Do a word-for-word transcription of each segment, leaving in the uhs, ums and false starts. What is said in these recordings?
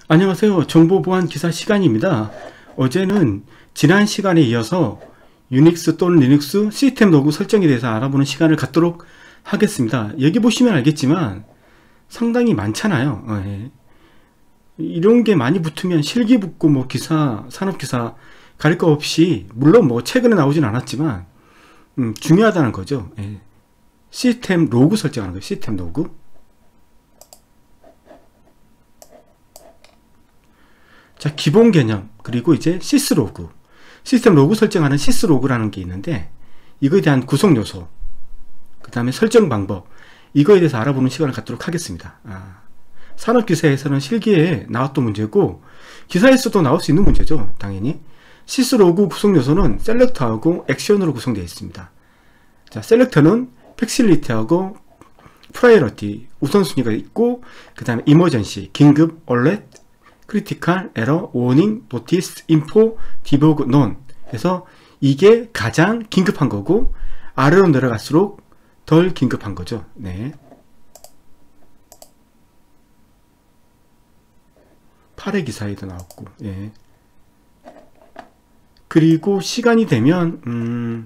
안녕하세요. 정보보안 기사 시간입니다. 어제는 지난 시간에 이어서 유닉스 또는 리눅스 시스템 로그 설정에 대해서 알아보는 시간을 갖도록 하겠습니다. 여기 보시면 알겠지만 상당히 많잖아요. 예. 이런 게 많이 붙으면 실기 붙고 뭐 기사, 산업기사 가릴 거 없이, 물론 뭐 최근에 나오진 않았지만 음, 중요하다는 거죠. 예. 시스템 로그 설정하는 거예요. 시스템 로그. 자, 기본 개념, 그리고 이제 시스로그, 시스템 로그 설정하는 시스로그라는 게 있는데, 이거에 대한 구성 요소, 그 다음에 설정 방법, 이거에 대해서 알아보는 시간을 갖도록 하겠습니다. 아, 산업기사에서는 실기에 나왔던 문제고 기사에서도 나올 수 있는 문제죠. 당연히 시스로그 구성 요소는 셀렉터하고 액션으로 구성되어 있습니다. 자, 셀렉터는 팩실리티하고 프라이어리티, 우선순위가 있고, 그 다음에 이머전시, 긴급, 얼렛, 크리티컬, 에러, 워닝, 노티스, 인포, 디버그, 논. 그래서 이게 가장 긴급한 거고, 아래로 내려갈수록 덜 긴급한 거죠. 네. 팔 회 기사에도 나왔고, 예. 그리고 시간이 되면, 음,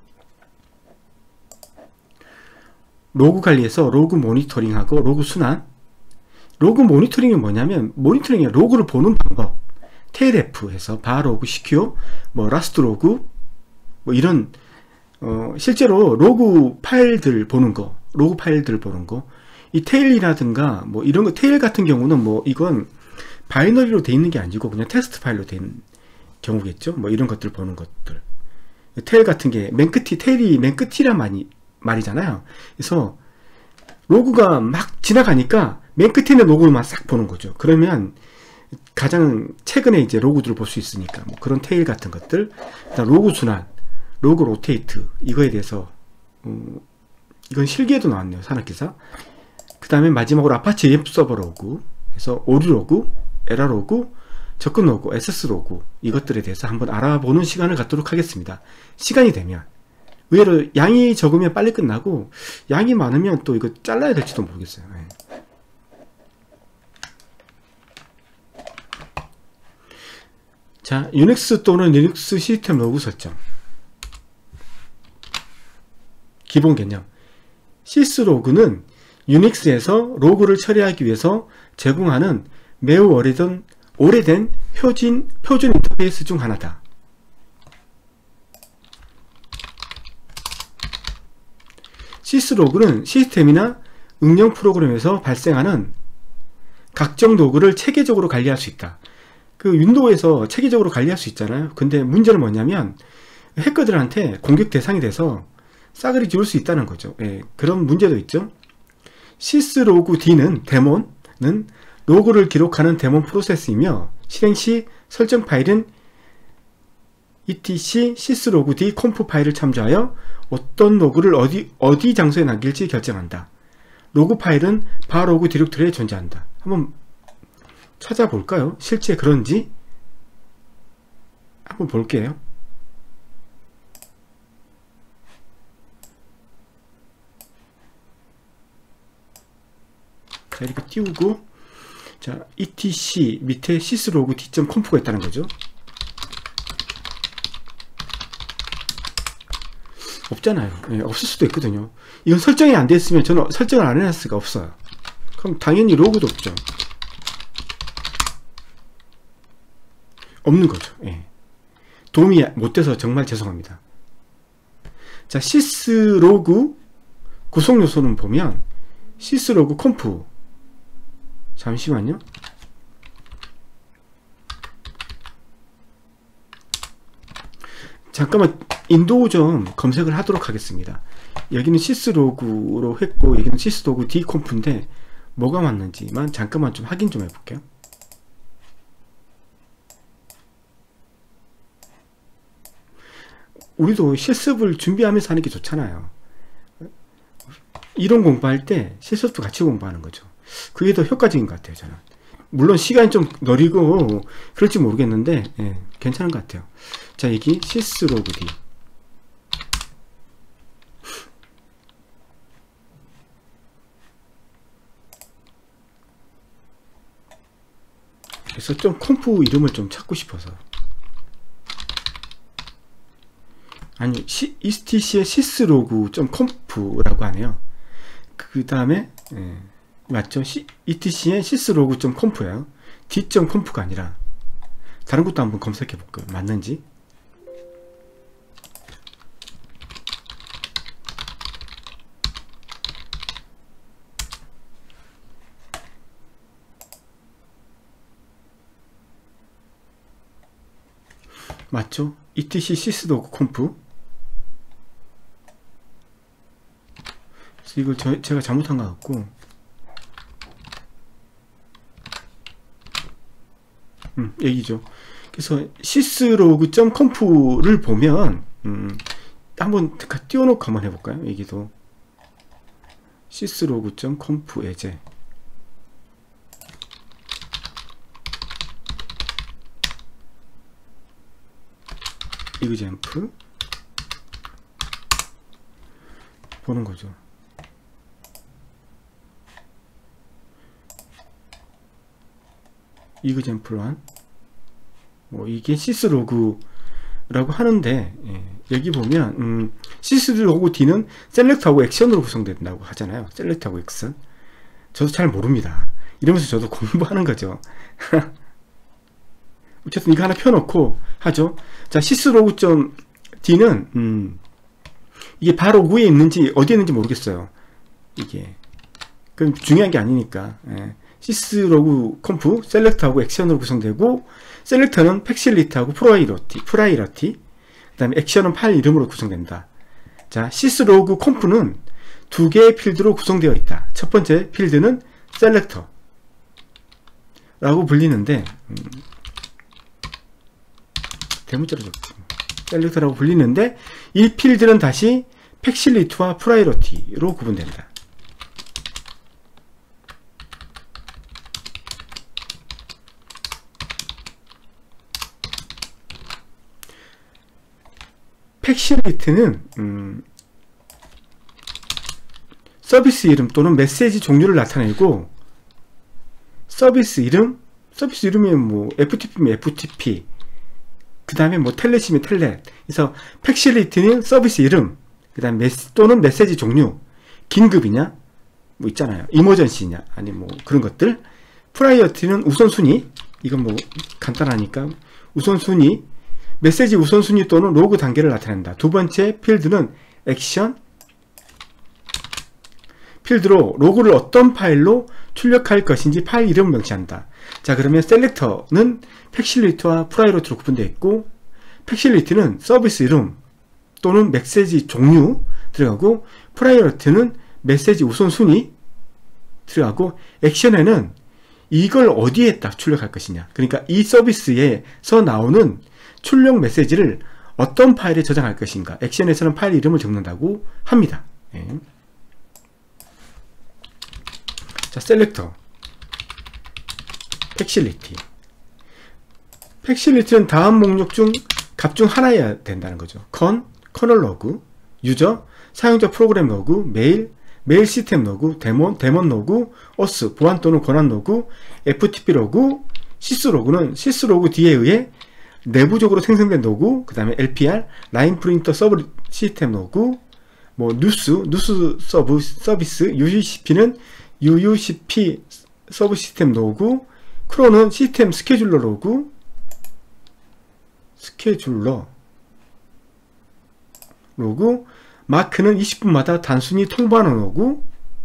로그 관리에서 로그 모니터링하고 로그 순환. 로그 모니터링이 뭐냐면, 모니터링이 로그를 보는 방법. 테일에프 해서 바로그, 시큐어, 뭐 라스트 로그, 뭐 이런 어, 실제로 로그 파일들 보는 거, 로그 파일들 보는 거. 이 테일이라든가 뭐 이런 거, 테일 같은 경우는 뭐 이건 바이너리로 돼 있는 게 아니고 그냥 텍스트 파일로 된 경우겠죠. 뭐 이런 것들 보는 것들. 테일 같은 게 맨 끝이, 테일이 맨 끝이란 말이, 말이잖아요. 그래서 로그가 막 지나가니까 맨 끝에 있는 로그만 싹 보는 거죠. 그러면 가장 최근에 이제 로그들을 볼 수 있으니까 뭐 그런 테일 같은 것들. 그다음 로그 순환, 로그 로테이트, 이거에 대해서 어, 이건 실기에도 나왔네요. 산업기사. 그 다음에 마지막으로 아파치 웹 서버 로그, 그래서 오류 로그, 에러 로그, 접근 로그, 에스에스 로그, 이것들에 대해서 한번 알아보는 시간을 갖도록 하겠습니다. 시간이 되면. 의외로 양이 적으면 빨리 끝나고 양이 많으면 또 이거 잘라야 될지도 모르겠어요. 네. 자, 유닉스 또는 리눅스 시스템 로그 설정. 기본 개념. 시스로그는 유닉스에서 로그를 처리하기 위해서 제공하는 매우 오래된, 오래된 표준, 표준 인터페이스 중 하나다. 시스로그는 시스템이나 응용 프로그램에서 발생하는 각종 로그를 체계적으로 관리할 수 있다. 그 윈도우에서 체계적으로 관리할 수 있잖아요. 근데 문제는 뭐냐면 해커들한테 공격 대상이 돼서 싸그리 지울 수 있다는 거죠. 예, 그런 문제도 있죠. 시스로그D는 데몬은 로그를 기록하는 데몬 프로세스이며 실행 시 설정 파일은 etc syslogd conf 파일을 참조하여 어떤 로그를 어디 어디 장소에 남길지 결정한다. 로그 파일은 바로그 디렉토리에 존재한다. 한번 찾아볼까요? 실제 그런지 한번 볼게요. 자, 이렇게 띄우고, 자, etc 밑에 syslogd.conf가 있다는 거죠. 없잖아요. 예, 없을 수도 있거든요. 이건 설정이 안 됐으면 저는 설정을 안 해놨을 수가 없어요. 그럼 당연히 로그도 없죠. 없는 거죠. 예. 도움이 못 돼서 정말 죄송합니다. 자, 시스로그 구성 요소는 보면 시스로그 컴프, 잠시만요. 잠깐만 인도우 좀 검색을 하도록 하겠습니다. 여기는 시스로그로 했고 여기는 시스로그 dconf인데 뭐가 맞는지만 잠깐만 좀 확인 좀 해볼게요. 우리도 실습을 준비하면서 하는 게 좋잖아요. 이론 공부할 때 실습도 같이 공부하는 거죠. 그게 더 효과적인 것 같아요. 저는 물론 시간이 좀 느리고 그럴지 모르겠는데 예, 괜찮은 것 같아요. 자, 여기 시스로그D, 그래서 좀 컴프 이름을 좀 찾고 싶어서. 아니, 이티씨의 시스로그 좀 컴프라고 하네요. 그 다음에 예, 맞죠? 이티씨의 시스로그 좀 컴프예요. d.conf가 아니라 다른 것도 한번 검색해 볼까요? 맞는지. 맞죠? 이티씨 시스로그 컴프. 이걸 저, 제가 잘못한 것 같고, 음, 얘기죠. 그래서 시스로그.conf를 보면 음, 한번 띄워놓고 한번 해볼까요? 여기도 시스로그.conf 예제. 이그젠플 보는 거죠. 이그젠플 일. 뭐 이게 시스로그라고 하는데, 예, 여기 보면 음, 시스로그 D는 셀렉트하고 액션으로 구성된다고 하잖아요. 셀렉트하고 액션. 저도 잘 모릅니다. 이러면서 저도 공부하는 거죠. 어쨌든 이거 하나 펴놓고 하죠. 자, 시스로그.D는 음, 이게 바로 위에 있는지 어디에 있는지 모르겠어요. 이게 그럼 중요한 게 아니니까. 예. 시스로그 컴프 셀렉트하고 액션으로 구성되고, 셀렉터는 팩실리트하고 프라이러티, 프라이러티, 그 다음에 액션은 파일 이름으로 구성된다. 자, 시스로그 컴프는 두 개의 필드로 구성되어 있다. 첫 번째 필드는 셀렉터 라고 불리는데, 음, 대문자로 적죠. 셀렉터라고 불리는데, 이 필드는 다시 팩실리트와 프라이러티로 구분된다. 팩실리트는 음, 서비스 이름 또는 메시지 종류를 나타내고, 서비스 이름, 서비스 이름이면 뭐 에프티피면 에프티피, 그 다음에 뭐 텔넷이면 텔넷. 그래서 팩실리트는 서비스 이름, 그 다음 메시, 또는 메시지 종류, 긴급이냐, 뭐 있잖아요, 이머전시냐, 아니 뭐 그런 것들. 프라이어티는 우선순위, 이건 뭐 간단하니까 우선순위, 메시지 우선순위 또는 로그 단계를 나타낸다. 두 번째 필드는 액션 필드로 로그를 어떤 파일로 출력할 것인지 파일 이름을 명시한다. 자, 그러면 셀렉터는 팩실리트와 프라이러티로 구분되어 있고, 팩실리트는 서비스 이름 또는 메시지 종류 들어가고, 프라이러티는 메시지 우선순위 들어가고, 액션에는 이걸 어디에 딱 출력할 것이냐, 그러니까 이 서비스에서 나오는 출력 메시지를 어떤 파일에 저장할 것인가, 액션에서는 파일 이름을 적는다고 합니다. 예. 자, 셀렉터, 팩실리티. 팩실리티는 다음 목록 중 값 중 하나여야 된다는 거죠. 컨, 커널 로그, 유저, 사용자 프로그램 로그, 메일, 메일 시스템 로그, 데몬, 데몬 로그, 어스, 보안 또는 권한 로그, 에프티피 로그, 시스 로그는 시스 로그 D에 의해 내부적으로 생성된 로그, 그 다음에 엘피알, 라인 프린터 서브 시스템 로그, 뭐 뉴스, 뉴스 서브 서비스, 유유씨피는 유유씨피 서브 시스템 로그, 크로는 시스템 스케줄러 로그, 스케줄러 로그, 마크는 이십 분마다 단순히 통보하는 로그,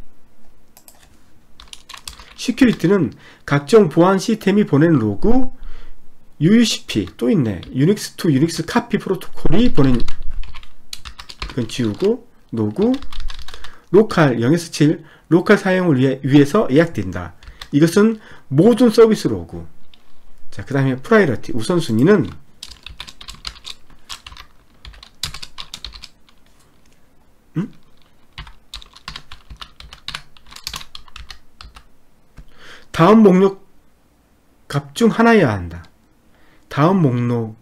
시큐리티는 각종 보안 시스템이 보내는 로그, 유유씨피 또 있네. 유닉스 투 유닉스 카피 프로토콜이 보낸, 이건 지우고, 로그, 로컬 영에서 칠 로컬 사용을 위해, 위해서 예약된다. 이것은 모든 서비스 로그. 자, 그 다음에 프라이러티 우선순위는 음? 다음 목록 값 중 하나여야 한다. 다음 목록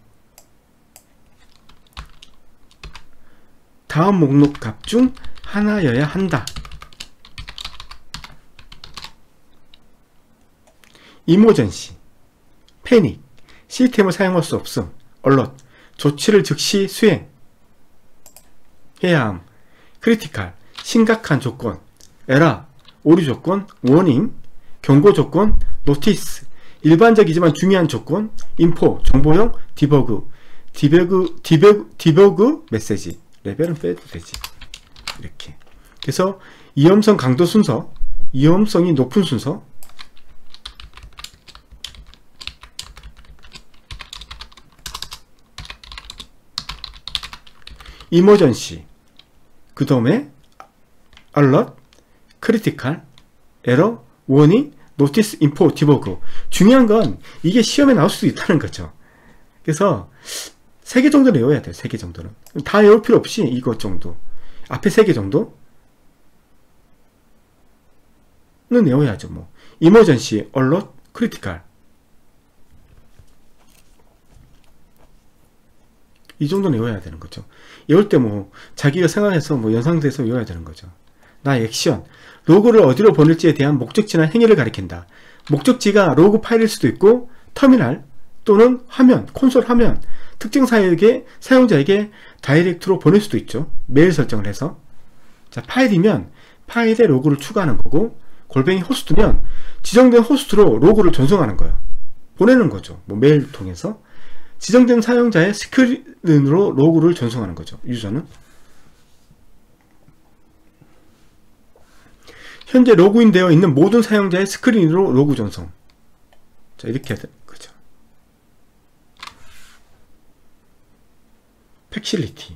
다음 목록 값 중 하나여야 한다. 이머전시 패닉, 시스템을 사용할 수 없음, 얼럿, 조치를 즉시 수행, 해야 함, 크리티컬, 심각한 조건, 에라, 오류 조건, 워닝, 경고 조건, 노티스, 일반적이지만 중요한 조건, 인포, 정보형, 디버그, 디버그, 디버그, 디버그 메시지. 레벨은 빼도 되지. 이렇게. 그래서 위험성 강도 순서, 위험성이 높은 순서, 이머전시, 그 다음에 알럿, 크리티컬, 에러, 워닝, 노티스, 인포, 디버그. 중요한 건 이게 시험에 나올 수도 있다는 거죠. 그래서 세 개 정도는 외워야 돼요. 세 개 정도는. 다 외울 필요 없이 이것 정도. 앞에 세 개 정도는 외워야죠. 뭐 이머전시, 얼럿, 크리티컬. 이 정도는 외워야 되는 거죠. 외울 때 뭐 자기가 생각해서 뭐 연상돼서 외워야 되는 거죠. 나 액션, 로그를 어디로 보낼지에 대한 목적지나 행위를 가리킨다. 목적지가 로그 파일일 수도 있고 터미널 또는 화면, 콘솔 화면, 특정 사용자에게, 사용자에게 다이렉트로 보낼 수도 있죠. 메일 설정을 해서. 자, 파일이면 파일에 로그를 추가하는 거고, 골뱅이 호스트면 지정된 호스트로 로그를 전송하는 거예요. 보내는 거죠. 뭐 메일 통해서. 지정된 사용자의 스크린으로 로그를 전송하는 거죠. 유저는. 현재 로그인되어 있는 모든 사용자의 스크린으로 로그 전송. 자, 이렇게 해야 되는 거죠. 팩실리티.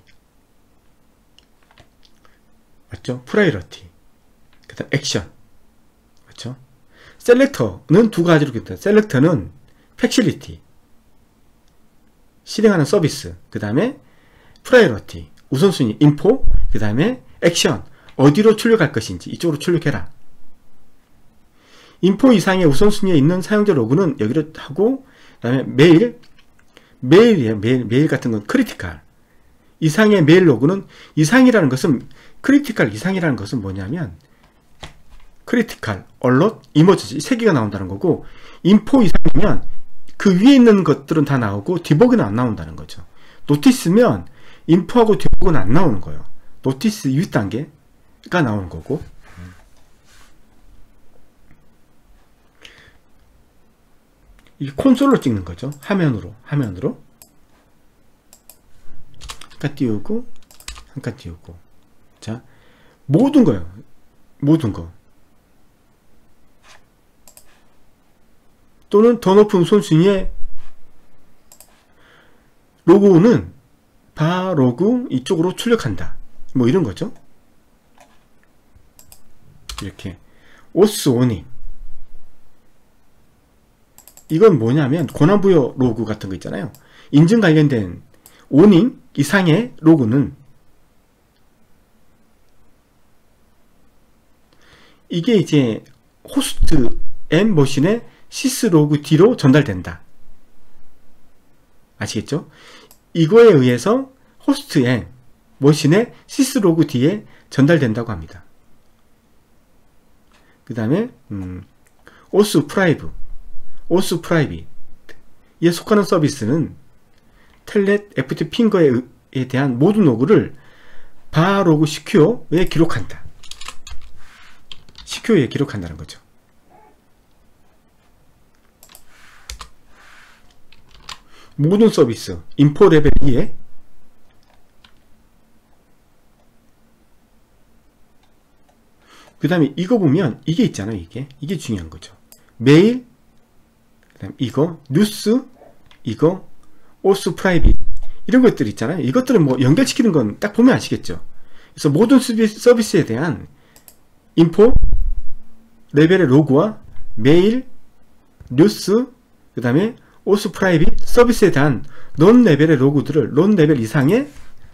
맞죠? 프라이러티. 그 다음 액션. 맞죠? 셀렉터는 두 가지로 있다. 셀렉터는 팩실리티. 실행하는 서비스. 그 다음에 프라이러티. 우선순위. 인포. 그 다음에 액션. 어디로 출력할 것인지 이쪽으로 출력해라. 인포 이상의 우선순위에 있는 사용자 로그는 여기로 하고, 그 다음에 메일, 메일이에요. 메일, 메일 같은 건 크리티컬. 이상의 메일 로그는, 이상이라는 것은, 크리티컬 이상이라는 것은 뭐냐면, 크리티컬, 얼럿, 이머전시 세 개가 나온다는 거고, 인포 이상이면 그 위에 있는 것들은 다 나오고 디버그는 안 나온다는 거죠. 노티스면 인포하고 디버그는 안 나오는 거예요. 노티스 윗단계가 나오는 거고, 이 콘솔로 찍는 거죠. 화면으로, 화면으로. 한 칸 띄우고, 한 칸 띄우고. 자, 모든 거예요. 모든 거. 또는 더 높은 우선순위의 로그는 바 로그 이쪽으로 출력한다. 뭐 이런 거죠. 이렇게. 오스 오닝. 이건 뭐냐면 권한부여 로그 같은 거 있잖아요. 인증 관련된 오닝 이상의 로그는 이게 이제 호스트 M 머신의 시스로그 D로 전달된다. 아시겠죠? 이거에 의해서 호스트 M 머신의 시스로그 D에 전달된다고 합니다. 그 다음에 음, 오스 프라이브 오스 프라이빗 이에 속하는 서비스는 텔넷 에프티 핑거에 대한 모든 로그를 바 로그 시큐어에 기록한다. 시큐어에 기록한다는 거죠. 모든 서비스 인포 레벨 이에 그 다음에 이거 보면 이게 있잖아요. 이게 이게 중요한 거죠. 메일, 그 다음 이거 뉴스, 이거 오스 프라이빗 이런 것들 있잖아요. 이것들은 뭐 연결시키는 건 딱 보면 아시겠죠. 그래서 모든 서비스에 대한 인포 레벨의 로그와 메일, 뉴스, 그 다음에 오스 프라이빗 서비스에 대한 넌 레벨의 로그들을, 넌 레벨 이상의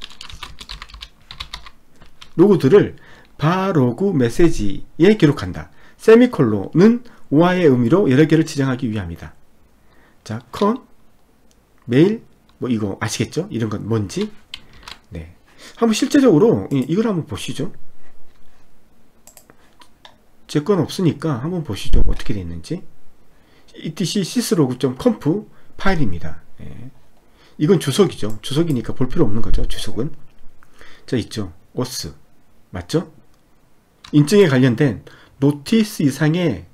로그들을 바 로그 메시지에 기록한다. 세미콜론은 오화의 의미로 여러 개를 지정하기 위함이다. 자, 컨, 메일, 뭐 이거 아시겠죠? 이런 건 뭔지. 네. 한번 실제적으로 이걸 한번 보시죠. 제 건 없으니까 한번 보시죠. 어떻게 되어 있는지. 이티씨 syslogu.conf 파일입니다. 예. 이건 주석이죠. 주석이니까 볼 필요 없는 거죠. 주석은. 자, 있죠. 오스. 맞죠? 인증에 관련된 노티스 이상의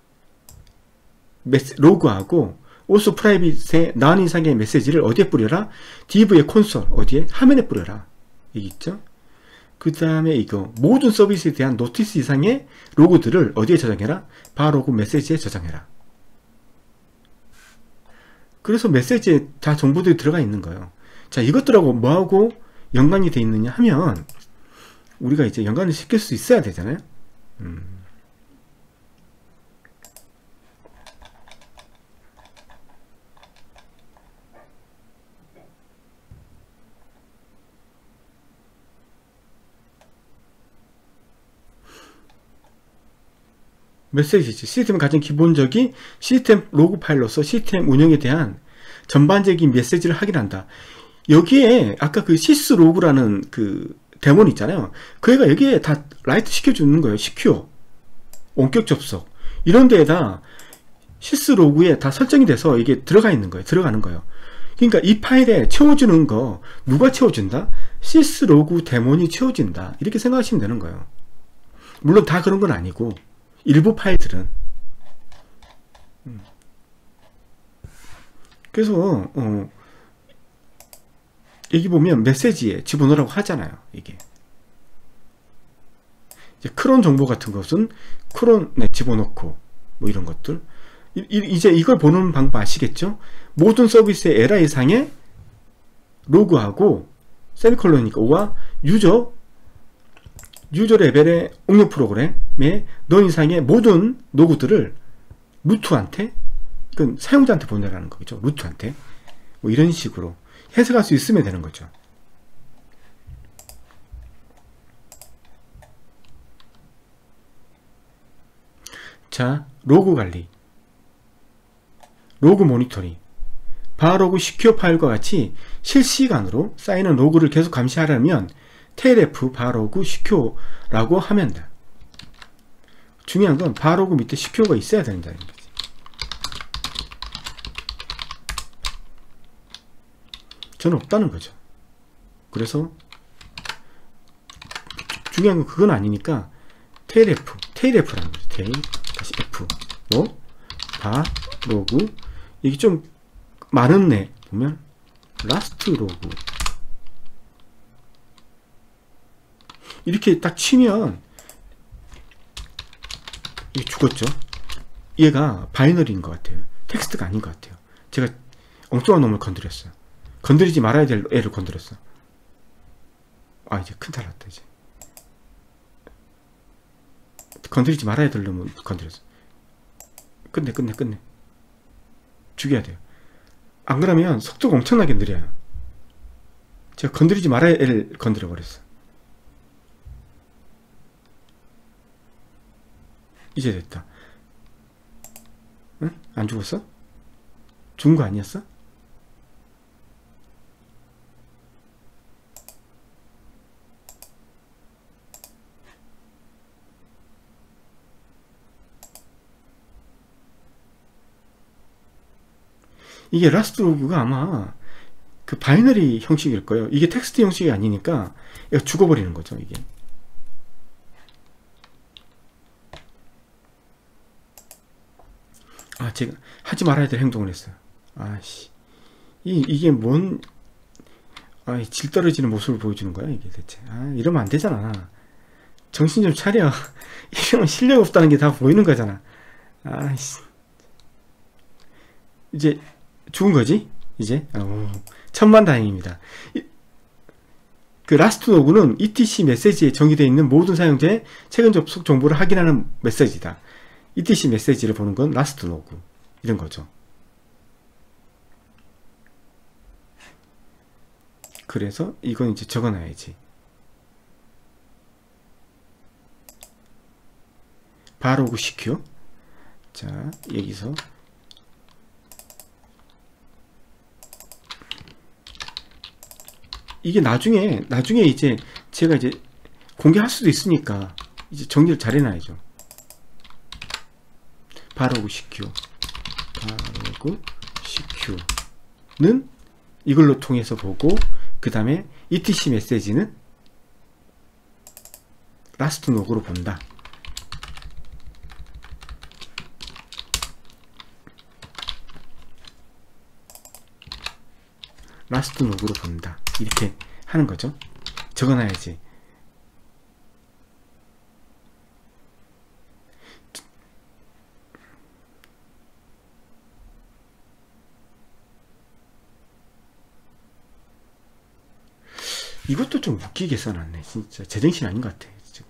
메시, 로그하고 오스 프라이빗의 난 이상의 메시지를 어디에 뿌려라? div의 콘솔. 어디에? 화면에 뿌려라. 여기 있죠? 그 다음에 이거 모든 서비스에 대한 노티스 이상의 로그들을 어디에 저장해라? 바로그 메시지에 저장해라. 그래서 메시지에 다 정보들이 들어가 있는 거예요. 자, 이것들하고 뭐하고 연관이 돼 있느냐 하면 우리가 이제 연관을 시킬 수 있어야 되잖아요. 음. 메시지지. 시스템을 가진 기본적인 시스템 로그 파일로서 시스템 운영에 대한 전반적인 메시지를 확인한다. 여기에 아까 그 시스로그라는 그 데몬 있잖아요. 그 애가 여기에 다 라이트 시켜주는 거예요. 시큐어, 원격 접속 이런 데에다 시스로그에 다 설정이 돼서 이게 들어가 있는 거예요. 들어가는 거예요. 그러니까 이 파일에 채워주는 거 누가 채워준다? 시스로그 데몬이 채워진다. 이렇게 생각하시면 되는 거예요. 물론 다 그런 건 아니고 일부 파일들은. 그래서 어, 여기 보면 메시지에 집어넣으라고 하잖아요. 이게 이제 크론 정보 같은 것은 크론에 집어넣고 뭐 이런 것들. 이, 이제 이걸 보는 방법 아시겠죠? 모든 서비스의 에라 이상의 로그하고 세미콜론이니까 오와 유저 유저 레벨의 응용 프로그램의 너 이상의 모든 로그들을 루트한테, 그건 사용자한테 보내라는 거죠. 루트한테. 뭐 이런 식으로 해석할 수 있으면 되는 거죠. 자, 로그 관리, 로그 모니터링, 바로그 시큐어 파일과 같이 실시간으로 쌓이는 로그를 계속 감시하려면 테일에프 바로그 시큐어라고 하면 돼. 중요한 건 바로그 밑에 시큐어가 있어야 된다는 거지. 저는 없다는 거죠. 그래서 중요한 건 그건 아니니까 테일에프, 테일에프라는 거죠. 테일 다시 F 뭐 바로그, 이게 좀 많은 애 보면 라스트 로그 이렇게 딱 치면 이게 죽었죠. 얘가 바이너리인 것 같아요. 텍스트가 아닌 것 같아요. 제가 엉뚱한 놈을 건드렸어요. 건드리지 말아야 될 애를 건드렸어. 아, 이제 큰탈 났다. 이제 건드리지 말아야 될 놈을 건드렸어. 끝내 끝내 끝내 죽여야 돼요. 안 그러면 속도가 엄청나게 느려요. 제가 건드리지 말아야 할 애를 건드려 버렸어. 이제 됐다. 응? 안 죽었어? 죽은 거 아니었어? 이게 라스트 로그가 아마 그 바이너리 형식일 거예요. 이게 텍스트 형식이 아니니까 얘가 죽어버리는 거죠. 이게 아, 제가 하지 말아야 될 행동을 했어요. 아씨, 이, 이게 뭔, 아, 질 떨어지는 모습을 보여주는 거야, 이게 대체. 아, 이러면 안 되잖아. 정신 좀 차려. 이러면 실력 없다는 게 다 보이는 거잖아. 아씨. 이제, 죽은 거지? 이제? 어, 천만 다행입니다. 이, 그 라스트 로그는 이티씨 메시지에 정의되어 있는 모든 사용자의 최근 접속 정보를 확인하는 메시지다. 이티씨 메시지를 보는 건 라스트 로그 이런 거죠. 그래서 이건 이제 적어놔야지. 바로그 시큐어. 자, 여기서 이게 나중에 나중에 이제 제가 이제 공개할 수도 있으니까 이제 정리를 잘 해놔야죠. 바로그 시큐어. 바로그 씨큐는 이걸로 통해서 보고, 그 다음에 이티씨 메시지는 라스트 로그로 본다. 라스트 로그로 본다. 이렇게 하는 거죠. 적어놔야지. 이것도 좀 웃기게 써놨네. 진짜 제정신 아닌 것 같아. 지금.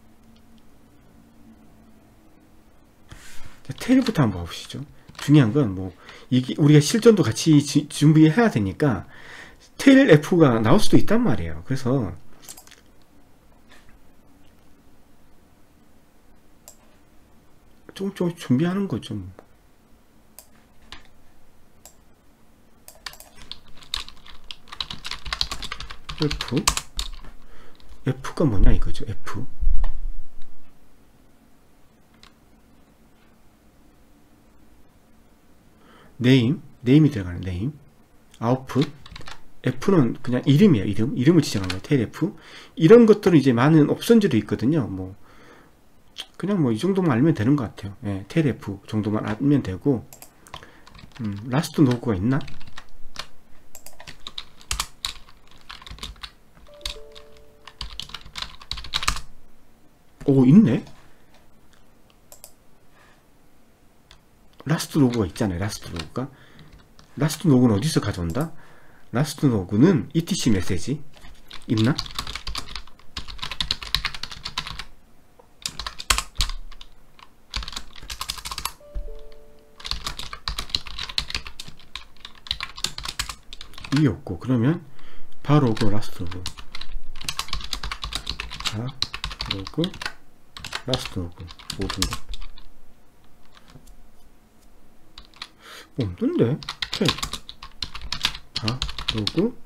자, 테일부터 한번 봐보시죠. 중요한 건 뭐 이게 우리가 실전도 같이 지, 준비해야 되니까 테일 F가 나올 수도 있단 말이에요. 그래서 좀, 좀 준비하는 거 좀. F F가 뭐냐 이거죠. F 네임 네임이 들어가는 네임. 아웃풋 F는 그냥 이름이에요. 이름 이름을 지정하는 거예요. 테일 F. 이런 것들은 이제 많은 옵션들이 있거든요. 뭐 그냥 뭐 이 정도만 알면 되는 것 같아요. 예, 테일 F 정도만 알면 되고. 음, 라스트 노그가 있나? 오, 있네. 라스트 로그가 있잖아요. 라스트 로그가. 라스트 로그는 어디서 가져온다? 라스트 로그는 이티씨 메시지 있나? 이게 없고, 그러면 바로 그 라스트 로그, 자 로그 라스트 로그 모든가 없는데? 오케이. 자 로그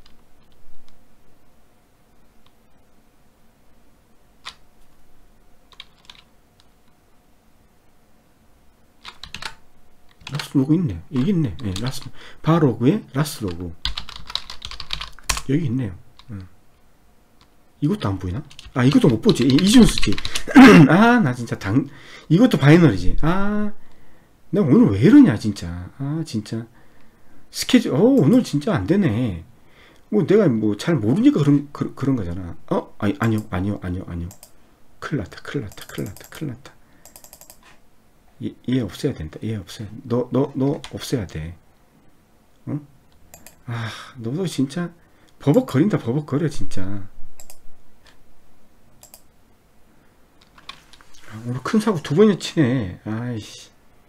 라스트 로그 있네. 여기 있네. 네, 라스트 바로그에 라스트 로그 여기 있네요. 음. 이것도 안 보이나? 아, 이것도 못 보지. 이중수지. 아, 나 진짜 당, 이것도 바이너리지. 아, 내가 오늘 왜 이러냐, 진짜. 아, 진짜. 스케줄, 어, 오늘 진짜 안 되네. 뭐, 내가 뭐, 잘 모르니까 그런, 그, 그런 거잖아. 어? 아니, 아니요, 아니요, 아니요, 아니요. 큰일 났다, 큰일 났다, 큰일 났다, 큰일 났다. 얘, 얘 없애야 된다. 얘 없애야, 너, 너, 너 없애야 돼. 어? 아, 너도 진짜, 버벅거린다, 버벅거려, 진짜. 오늘 큰 사고 두 번이나 치네. 아이씨.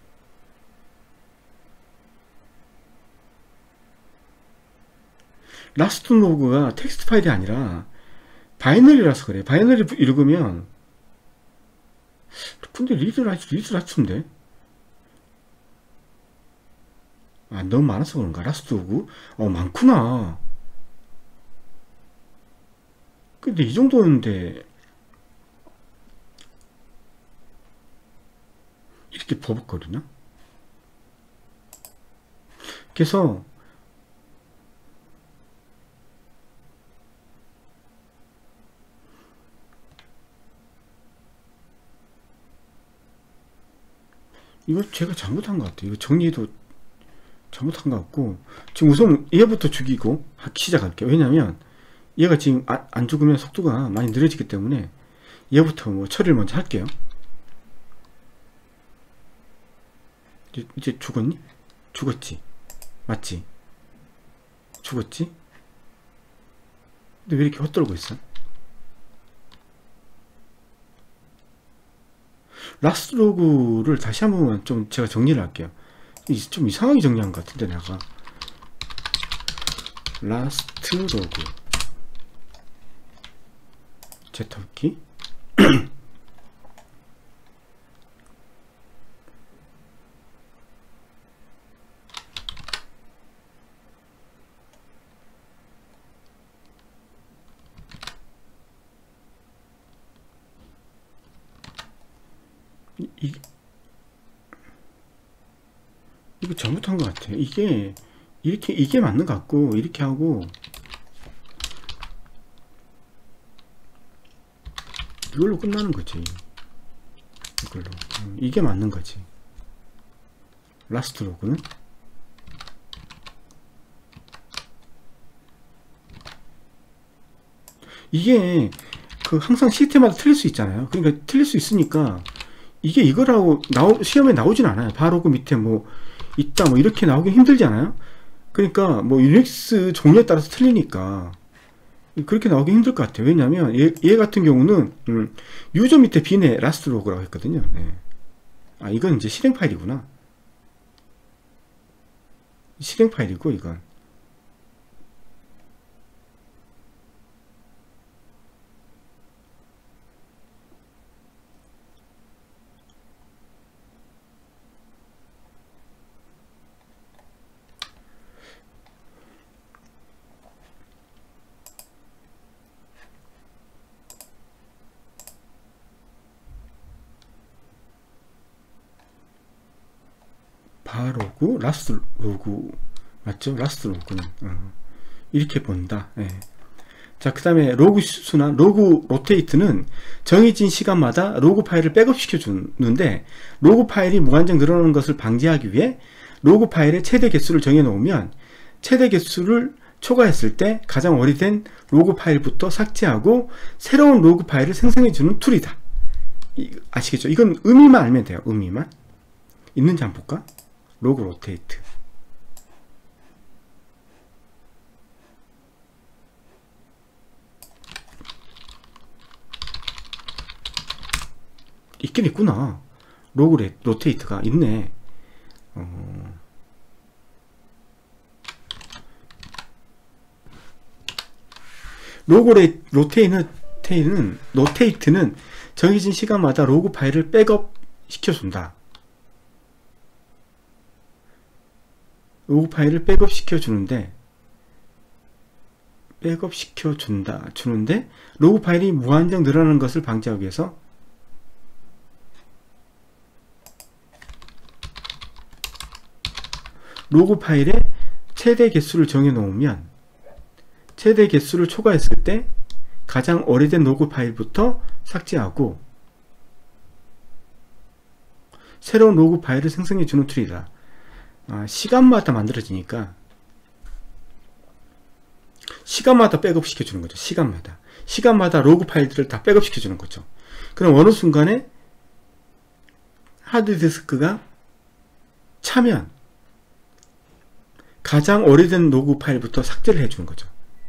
라스트 로그가 텍스트 파일이 아니라 바이너리라서 그래. 바이너리 읽으면 근데 리드 라이트 리드 라이트인데. 아, 너무 많아서 그런가? 라스트 로그? 어, 많구나. 근데 이 정도였는데 이렇게 버벅거리나? 그래서 이거 제가 잘못한 것 같아요. 이거 정리도 잘못한 것 같고, 지금 우선 얘부터 죽이고 시작할게요. 왜냐면 얘가 지금 아, 안 죽으면 속도가 많이 느려지기 때문에 얘부터 뭐 처리를 먼저 할게요. 이제, 이제 죽었니? 죽었지. 맞지? 죽었지? 근데 왜 이렇게 헛돌고 있어? 라스트 로그를 다시 한번 좀 제가 정리를 할게요. 좀 이상하게 정리한 것 같은데 내가. 라스트 로그 제터키 이, 이거 잘못한 것 같아요. 이게 이렇게 이게 맞는 것 같고 이렇게 하고 이걸로 끝나는 거지. 이걸로 이게 맞는 거지. 라스트 로그는 이게 그 항상 시스템마다 틀릴 수 있잖아요. 그러니까 틀릴 수 있으니까 이게 이거라고 나오, 시험에 나오진 않아요. 바로 그 밑에 뭐 있다 뭐 이렇게 나오기 힘들지 않아요? 그러니까 뭐 유닉스 종류에 따라서 틀리니까 그렇게 나오기 힘들 것 같아요. 왜냐하면 얘, 얘 같은 경우는 음, 유저 밑에 빈의 라스트 로그라고 했거든요. 네. 아 이건 이제 실행 파일이구나. 실행 파일이고 이건 바로그 라스트 로그 맞죠? 라스트 로그는 어. 이렇게 본다. 예. 자, 그 다음에 로그 순환, 로그 로테이트는 정해진 시간마다 로그 파일을 백업 시켜주는데 로그 파일이 무한정 늘어나는 것을 방지하기 위해 로그 파일의 최대 개수를 정해 놓으면 최대 개수를 초과했을 때 가장 오래된 로그 파일부터 삭제하고 새로운 로그 파일을 생성해주는 툴이다. 이, 아시겠죠? 이건 의미만 알면 돼요. 의미만. 있는지 한번 볼까? 로그 로테이트. 있긴 있구나. 로그 레, 로테이트가 있네. 어. 로그 레, 로테이트는, 로테이트는 정해진 시간마다 로그 파일을 백업 시켜준다. 로그 파일을 백업 시켜주는데, 백업 시켜준다. 주는데, 로그 파일이 무한정 늘어나는 것을 방지하기 위해서 로그 파일의 최대 개수를 정해 놓으면 최대 개수를 초과했을 때 가장 오래된 로그 파일부터 삭제하고 새로운 로그 파일을 생성해 주는 툴이다. 아, 시간마다 만들어지니까 시간마다 백업 시켜 주는 거죠. 시간마다 시간마다 로그 파일들을 다 백업 시켜 주는 거죠. 그럼 어느 순간에 하드디스크가 차면 가장 오래된 로그 파일부터 삭제를 해주는 거죠.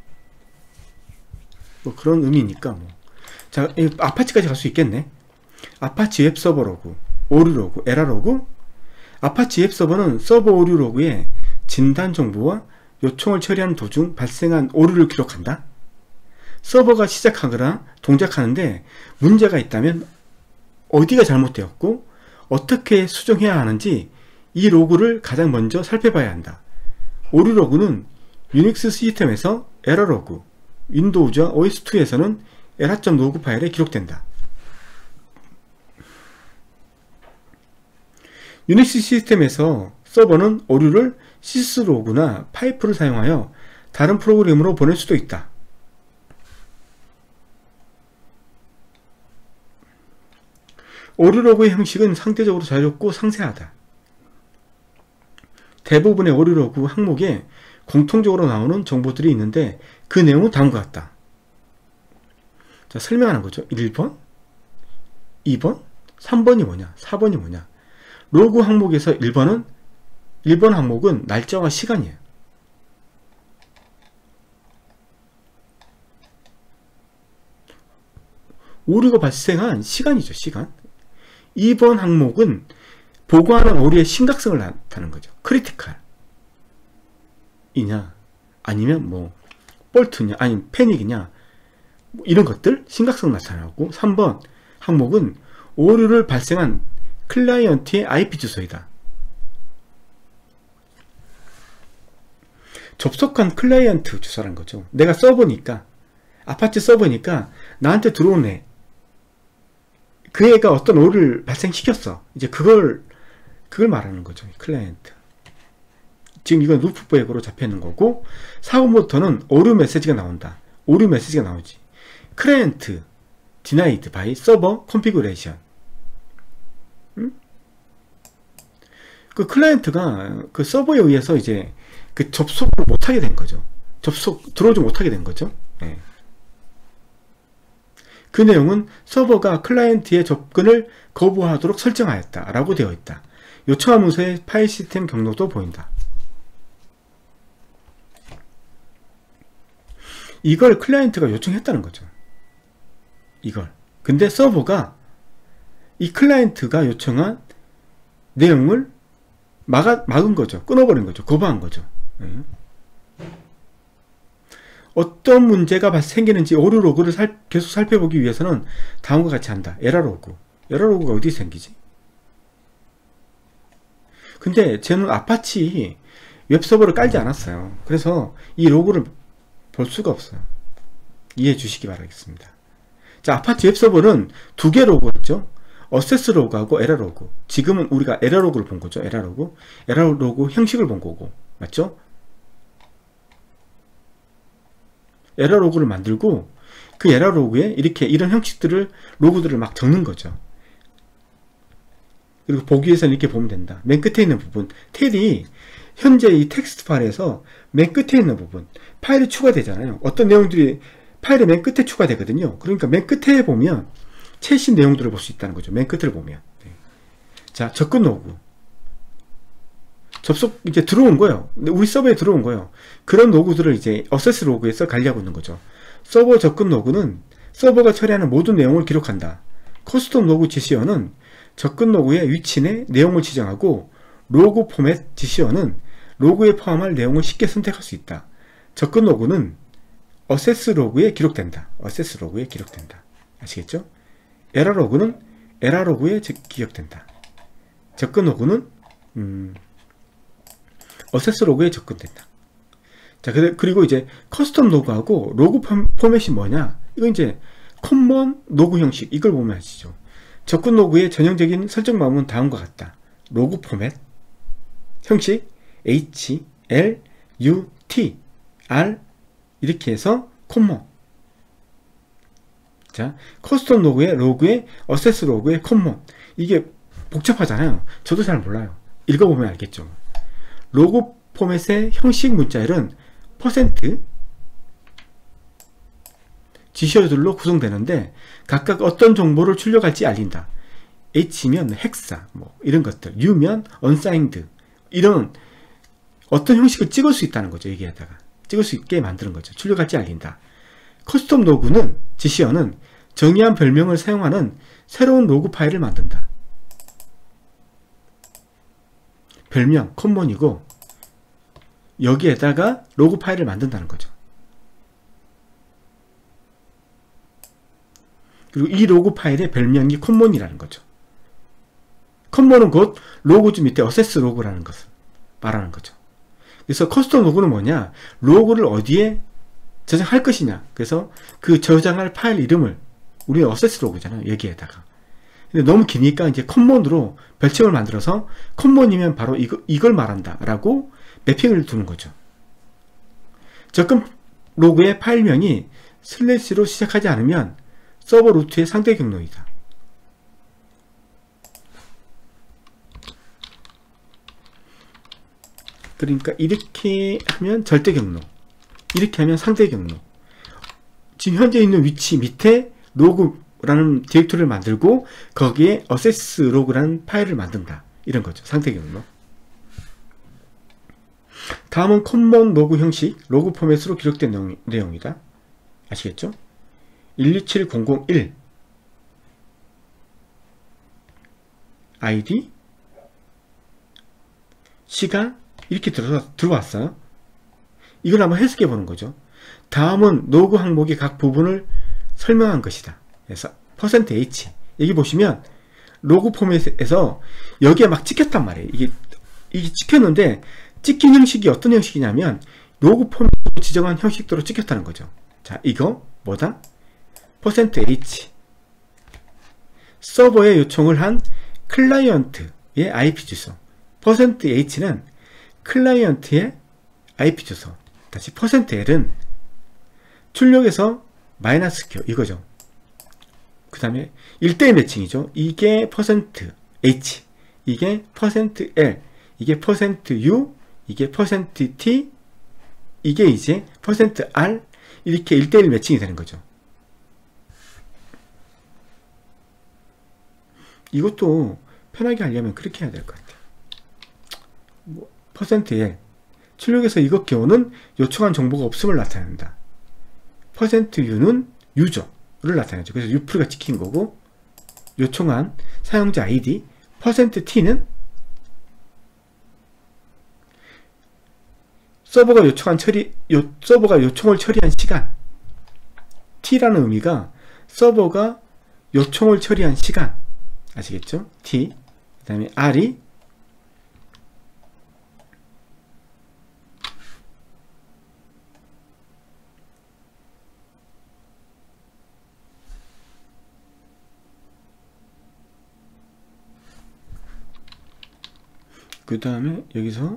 뭐 그런 의미니까 뭐. 자, 아파치까지 갈 수 있겠네. 아파치 웹 서버 로그, 오류 로그, 에러 로그. 아파치 웹 서버는 서버 오류 로그에 진단 정보와 요청을 처리하는 도중 발생한 오류를 기록한다. 서버가 시작하거나 동작하는데 문제가 있다면 어디가 잘못되었고 어떻게 수정해야 하는지 이 로그를 가장 먼저 살펴봐야 한다. 오류 로그는 유닉스 시스템에서 에러 로그, 윈도우즈와 오에스이에서는 에러.로그 파일에 기록된다. 유닉스 시스템에서 서버는 오류를 시스로그나 파이프를 사용하여 다른 프로그램으로 보낼 수도 있다. 오류 로그의 형식은 상대적으로 자유롭고 상세하다. 대부분의 오류 로그 항목에 공통적으로 나오는 정보들이 있는데 그 내용은 다음과 같다. 자, 설명하는 거죠. 일 번, 이 번, 삼 번이 뭐냐, 사 번이 뭐냐. 로그 항목에서 일 번은 일 번 항목은 날짜와 시간이에요. 오류가 발생한 시간이죠. 시간. 이 번 항목은 보고하는 오류의 심각성을 나타내는 거죠. 크리티컬 이냐 아니면 뭐 볼트냐 아니면 패닉이냐 뭐 이런 것들 심각성 나타나고, 삼 번 항목은 오류를 발생한 클라이언트의 아이피 주소이다. 접속한 클라이언트 주소라는 거죠. 내가 서버니까, 아파치 서버니까 나한테 들어온 애, 그 애가 어떤 오류를 발생시켰어. 이제 그걸 그걸 말하는 거죠. 클라이언트. 지금 이건 루프백으로 잡혀 있는 거고, 사 번부터는 오류 메시지가 나온다. 오류 메시지가 나오지. 클라이언트 denied by server configuration. 음? 그 클라이언트가 그 서버에 의해서 이제 그 접속을 못하게 된 거죠. 접속 들어오지 못하게 된 거죠. 네. 그 내용은 서버가 클라이언트의 접근을 거부하도록 설정하였다 라고 되어 있다. 요청하면서의 파일 시스템 경로도 보인다. 이걸 클라이언트가 요청했다는 거죠. 이걸. 근데 서버가 이 클라이언트가 요청한 내용을 막아, 막은 거죠. 끊어버린 거죠. 거부한 거죠. 네. 어떤 문제가 생기는지 오류 로그를 살, 계속 살펴보기 위해서는 다음과 같이 한다. 에러 로그. 에러 로그가 어디 생기지? 근데 저는 아파치 웹서버를 깔지 않았어요. 그래서 이 로그를 볼 수가 없어요. 이해해 주시기 바라겠습니다. 자, 아파치 웹서버는 두 개 로그가 있죠. 어세스 로그하고 에러 로그. 지금은 우리가 에러 로그를 본 거죠. 에러 로그. 에러 로그 형식을 본 거고. 맞죠? 에러 로그를 만들고 그 에러 로그에 이렇게 이런 형식들을 로그들을 막 적는 거죠. 그리고 보기에서는 이렇게 보면 된다. 맨 끝에 있는 부분 텔이 현재 이 텍스트 파일에서 맨 끝에 있는 부분 파일이 추가되잖아요. 어떤 내용들이 파일의 맨 끝에 추가되거든요. 그러니까 맨 끝에 보면 최신 내용들을 볼 수 있다는 거죠. 맨 끝을 보면. 네. 자, 접근 로그. 접속 이제 들어온 거예요. 우리 서버에 들어온 거예요. 그런 로그들을 이제 어세스 로그에서 관리하고 있는 거죠. 서버 접근 로그는 서버가 처리하는 모든 내용을 기록한다. 커스텀 로그 지시어는 접근 로그의 위치 내 내용을 지정하고, 로그 포맷 지시어는 로그에 포함할 내용을 쉽게 선택할 수 있다. 접근 로그는 어세스 로그에 기록된다. 어세스 로그에 기록된다. 아시겠죠? 에러 로그는 에러 로그에 기록된다. 접근 로그는 음, 어세스 로그에 접근된다. 자, 그리고 이제 커스텀 로그하고 로그 포맷이 뭐냐? 이거 이제 커먼 로그 형식, 이걸 보면 아시죠? 접근 로그의 전형적인 설정 방법은 다음과 같다. 로그 포맷 형식 H, L, U, T, R 이렇게 해서 커먼. 자, 커스텀 로그의 로그의 어세스 로그의 커먼. 이게 복잡하잖아요. 저도 잘 몰라요. 읽어보면 알겠죠. 로그 포맷의 형식 문자열은 퍼센트 지시어들로 구성되는데 각각 어떤 정보를 출력할지 알린다. H면 헥사 뭐 이런 것들, U면 unsigned 이런 어떤 형식을 찍을 수 있다는 거죠. 여기에다가 찍을 수 있게 만드는 거죠. 출력할지 알린다. 커스텀 로그는 지시어는 정의한 별명을 사용하는 새로운 로그 파일을 만든다. 별명 커먼이고 여기에다가 로그 파일을 만든다는 거죠. 그리고 이 로그 파일의 별명이 커먼이라는 거죠. 커먼은 곧 로그즈 밑에 어세스 로그라는 것을 말하는 거죠. 그래서 커스텀 로그는 뭐냐? 로그를 어디에 저장할 것이냐. 그래서 그 저장할 파일 이름을 우리는 어세스 로그잖아요. 여기에다가. 근데 너무 기니까 이제 커먼으로 별칭을 만들어서 커먼이면 바로 이거, 이걸 말한다 라고 매핑을 두는 거죠. 접근 로그의 파일명이 슬래시로 시작하지 않으면 서버 루트의 상대 경로이다. 그러니까 이렇게 하면 절대 경로, 이렇게 하면 상대 경로. 지금 현재 있는 위치 밑에 로그라는 디렉토리를 만들고 거기에 어세스 로그라는 파일을 만든다. 이런 거죠. 상대 경로. 다음은 커먼 로그 형식, 로그 포맷으로 기록된 내용, 내용이다. 아시겠죠? 일이칠공공일 아이디 시간 이렇게 들어, 들어왔어요. 이걸 한번 해석해 보는 거죠. 다음은 로그 항목의 각 부분을 설명한 것이다. 그래서 %h 여기 보시면 로그 포맷에서 여기에 막 찍혔단 말이에요. 이게, 이게 찍혔는데 찍힌 형식이 어떤 형식이냐면 로그 포맷으로 지정한 형식대로 찍혔다는 거죠. 자, 이거 뭐다? %h 서버에 요청을 한 클라이언트의 아이피 주소. %h는 클라이언트의 아이피 주소, 다시 퍼센트 %L은 출력에서 마이너스 q 이거죠. 그 다음에 일 대 일 매칭이죠. 이게 퍼센트 %H, 이게 퍼센트 %L, 이게 퍼센트 %U, 이게 퍼센트 %T, 이게 이제 퍼센트 %R, 이렇게 일 대 일 매칭이 되는 거죠. 이것도 편하게 하려면 그렇게 해야 될 것 같아요. 뭐, 퍼센트에 출력에서 이것 경우는 요청한 정보가 없음을 나타낸다. 퍼센트 %U는 유저를 나타내죠. 그래서 유풀이가 찍힌 거고, 요청한 사용자 아이디, 퍼센트 %T는 서버가 요청한 처리, 요, 서버가 요청을 처리한 시간. T라는 의미가 서버가 요청을 처리한 시간. 아시겠죠? T. 그 다음에 R이 그 다음에 여기서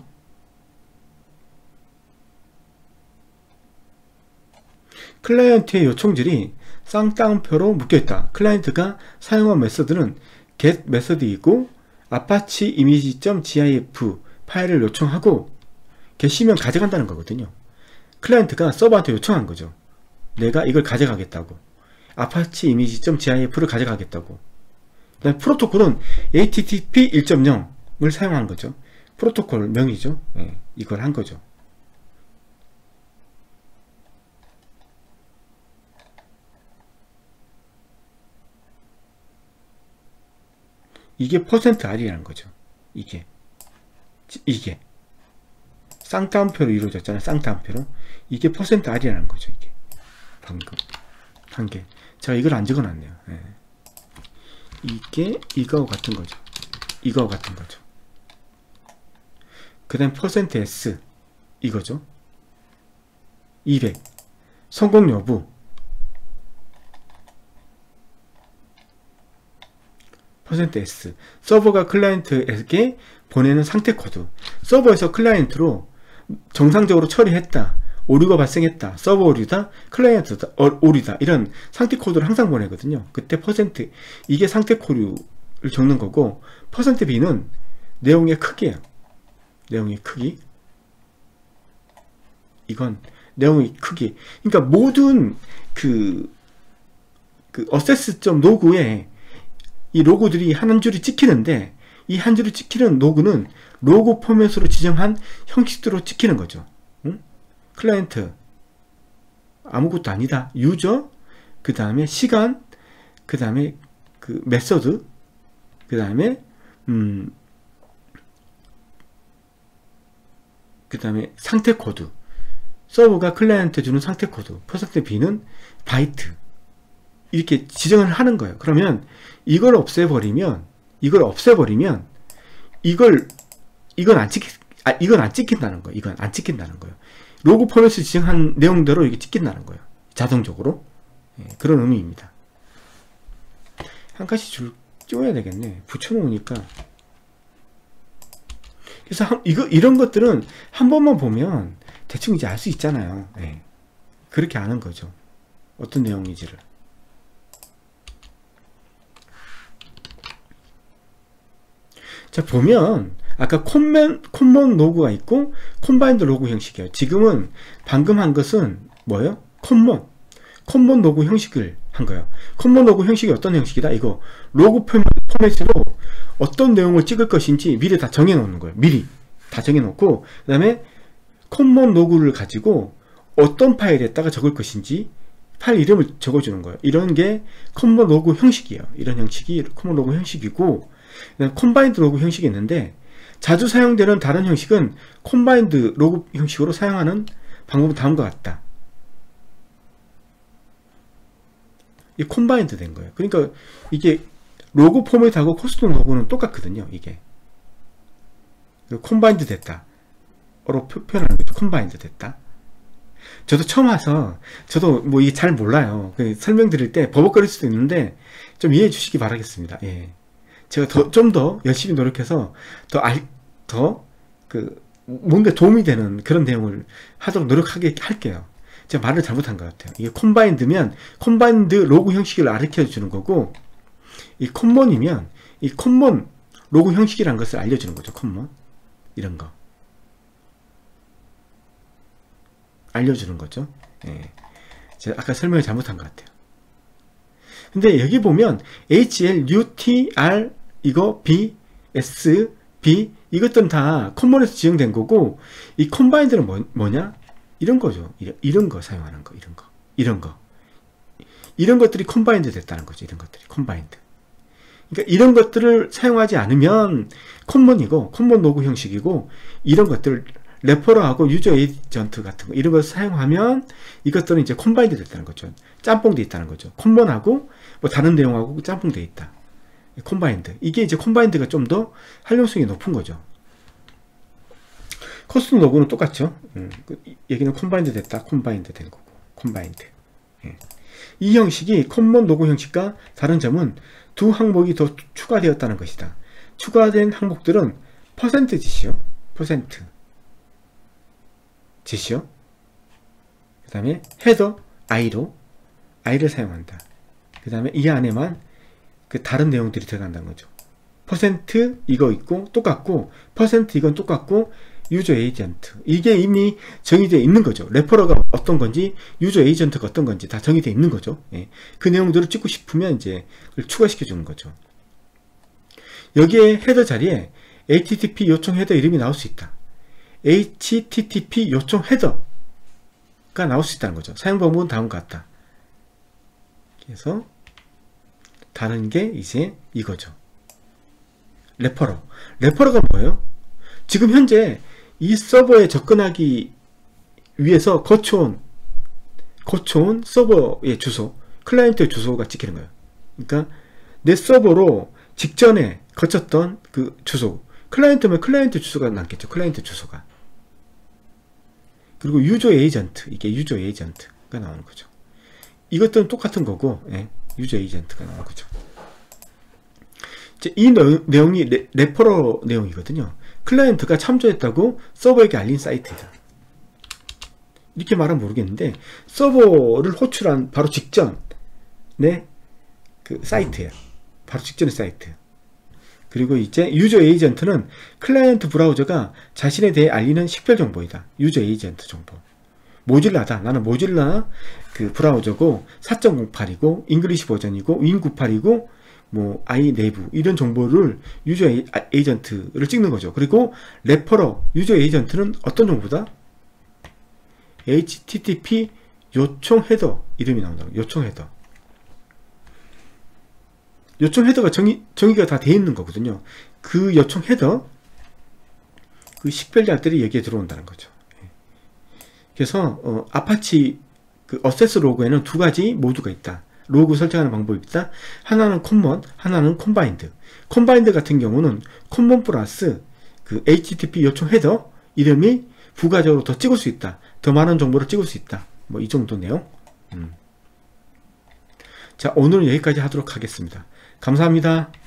클라이언트의 요청질이 쌍따옴표로 묶여있다. 클라이언트가 사용한 메서드는 get 메서드이고 아파치 이미지.gif 파일을 요청하고 get이면 가져간다는 거거든요. 클라이언트가 서버한테 요청한 거죠. 내가 이걸 가져가겠다고. 아파치 이미지.gif를 가져가겠다고. 그다음에 프로토콜은 에이치티티피 일 점 영을 사용한 거죠. 프로토콜 명이죠. 네, 이걸 한 거죠. 이게 퍼센트 %R이라는 거죠. 이게 이게 쌍따옴표로 이루어졌잖아요. 쌍따옴표로. 이게 퍼센트 %R이라는 거죠. 이게 방금 한 게 제가 이걸 안 적어놨네요. 네. 이게 이거와 같은 거죠. 이거와 같은 거죠. 그 다음 퍼센트 %S 이거죠. 이백 성공 여부 퍼센트 %S 서버가 클라이언트에게 보내는 상태 코드. 서버에서 클라이언트로 정상적으로 처리했다, 오류가 발생했다, 서버 오류다, 클라이언트다, 어, 오류다, 이런 상태 코드를 항상 보내거든요. 그때 퍼센트 이게 상태 코드를 적는 거고, 퍼센트 B는 내용의 크기예요. 내용의 크기. 이건 내용의 크기. 그러니까 모든 그, 그 어세스.로그에 이 로고들이 한 줄이 찍히는데, 이 한 줄이 찍히는 로그는 로고 포맷으로 지정한 형식대로 찍히는 거죠. 응? 클라이언트 아무것도 아니다. 유저, 그 다음에 시간, 그 다음에 그 메서드, 그 다음에 음, 그 다음에 상태 코드. 서버가 클라이언트에 주는 상태 코드. 퍼센트 B는 바이트. 이렇게 지정을 하는 거예요. 그러면 이걸 없애버리면, 이걸 없애버리면, 이걸, 이건 안 찍히, 아, 이건 안 찍힌다는 거예요. 이건 안 찍힌다는 거예요. 로고 포맷을 지정한 내용대로 이게 찍힌다는 거예요. 자동적으로. 예, 그런 의미입니다. 한 가지 줄 찍어야 되겠네. 붙여놓으니까. 그래서 한, 이거, 이런 것들은 한 번만 보면 대충 이제 알 수 있잖아요. 예. 그렇게 아는 거죠. 어떤 내용인지를. 자, 보면 아까 콤맨, 콤먼 로그가 있고 콤바인드 로그 형식이에요. 지금은 방금 한 것은 뭐예요? 콤먼 콤먼 로그 형식을 한 거예요. 콤먼 로그 형식이 어떤 형식이다? 이거 로그 포맷으로 어떤 내용을 찍을 것인지 미리 다 정해 놓는 거예요. 미리 다 정해 놓고, 그 다음에 콤먼 로그를 가지고 어떤 파일에다가 적을 것인지 파일 이름을 적어주는 거예요. 이런 게 콤먼 로그 형식이에요. 이런 형식이 콤먼 로그 형식이고, 콤바인드 로그 형식이 있는데, 자주 사용되는 다른 형식은 콤바인드 로그 형식으로 사용하는 방법은 다음과 같다. 이 콤바인드 된 거예요. 그러니까 이게 로그 포맷하고 커스텀 로그는 똑같거든요. 이게 콤바인드 됐다 로 표현하는 거죠. 콤바인드 됐다. 저도 처음 와서 저도 뭐 이게 잘 몰라요. 설명드릴 때 버벅거릴 수도 있는데 좀 이해해 주시기 바라겠습니다. 예. 제가 더, 좀 더 열심히 노력해서 더 알, 더 그 뭔가 도움이 되는 그런 내용을 하도록 노력하게 할게요. 제가 말을 잘못한 것 같아요. 이게 콤바인드면 콤바인드 로그 형식을 가르쳐 주는 거고, 이 콤몬이면 이 콤몬 로그 형식이라는 것을 알려주는 거죠. 콤몬 이런 거 알려주는 거죠. 예. 제가 아까 설명을 잘못한 것 같아요. 근데 여기 보면 에이치 엘, 유, 티, 알 이거 B, S, B 이것들은 다 콤몬에서 지정된 거고, 이 콤바인드는 뭐, 뭐냐? 이런 거죠. 이런, 이런 거 사용하는 거, 이런 거, 이런 거, 이런 것들이 콤바인드 됐다는 거죠. 이런 것들이 콤바인드. 그러니까 이런 것들을 사용하지 않으면 콤몬이고, 콤몬 로그 형식이고, 이런 것들을 레퍼러하고 유저 에이전트 같은 거 이런 걸 사용하면 이것들은 이제 콤바인드 됐다는 거죠. 짬뽕돼 있다는 거죠. 콤몬하고 뭐 다른 내용하고 짬뽕돼 있다. 콤바인드. 이게 이제 콤바인드가 좀 더 활용성이 높은 거죠. 커스텀 로그는 똑같죠. 음, 여기는 콤바인드 됐다. 콤바인드 된 거고. 콤바인드. 예. 이 형식이 콤몬 로그 형식과 다른 점은 두 항목이 더 추가되었다는 것이다. 추가된 항목들은 퍼센트 짓이요. 퍼센트 짓이요. 그 다음에 헤더 i로 i를 사용한다. 그 다음에 이 안에만 그 다른 내용들이 들어간다는 거죠. 퍼센트 이거 있고 똑같고, 퍼센트 이건 똑같고, 유저 에이전트 이게 이미 정의되어 있는 거죠. 레퍼러가 어떤 건지 유저 에이전트가 어떤 건지 다 정의되어 있는 거죠. 예. 그 내용들을 찍고 싶으면 이제 그걸 추가시켜 주는 거죠. 여기에 헤더 자리에 에이치티티피 요청 헤더 이름이 나올 수 있다. 에이치티티피 요청 헤더가 나올 수 있다는 거죠. 사용 방법은 다음과 같다. 그래서 다른 게 이제 이거죠. 레퍼러. 레퍼러가 뭐예요? 지금 현재 이 서버에 접근하기 위해서 거쳐온 거쳐온 서버의 주소, 클라이언트의 주소가 찍히는 거예요. 그러니까 내 서버로 직전에 거쳤던 그 주소, 클라이언트면 클라이언트 주소가 남겠죠. 클라이언트 주소가. 그리고 유저 에이전트, 이게 유저 에이전트가 나오는 거죠. 이것들은 똑같은 거고, 예, 유저 에이전트가 나오는 거죠. 이제 이 내용이 레, 레퍼러 내용이거든요. 클라이언트가 참조했다고 서버에게 알린 사이트이다. 이렇게 말하면 모르겠는데, 서버를 호출한 바로 직전에 그 사이트예요. 바로 직전의 사이트. 그리고 이제 유저 에이전트는 클라이언트 브라우저가 자신에 대해 알리는 식별 정보이다. 유저 에이전트 정보. 모질라다. 나는 모질라 그 브라우저고 사 점 공팔이고 잉글리시 버전이고 윈 구십팔이고 뭐 아이 내부 이런 정보를 유저 에이전트를 찍는 거죠. 그리고 레퍼러 유저 에이전트는 어떤 정보다? 에이치티티피 요청 헤더 이름이 나온다. 요청 헤더. 요청 헤더가 정의, 정의가 다 돼 있는 거거든요. 그 요청 헤더, 그 식별자들이 여기에 들어온다는 거죠. 그래서, 어, 아파치 그 어세스 로그에는 두 가지 모두가 있다. 로그 설정하는 방법이 있다. 하나는 콤몬, 하나는 콤바인드. 콤바인드 같은 경우는 콤몬 플러스 그 에이치티티피 요청 헤더 이름이 부가적으로 더 찍을 수 있다. 더 많은 정보를 찍을 수 있다. 뭐 이 정도 내용. 음. 자, 오늘은 여기까지 하도록 하겠습니다. 감사합니다.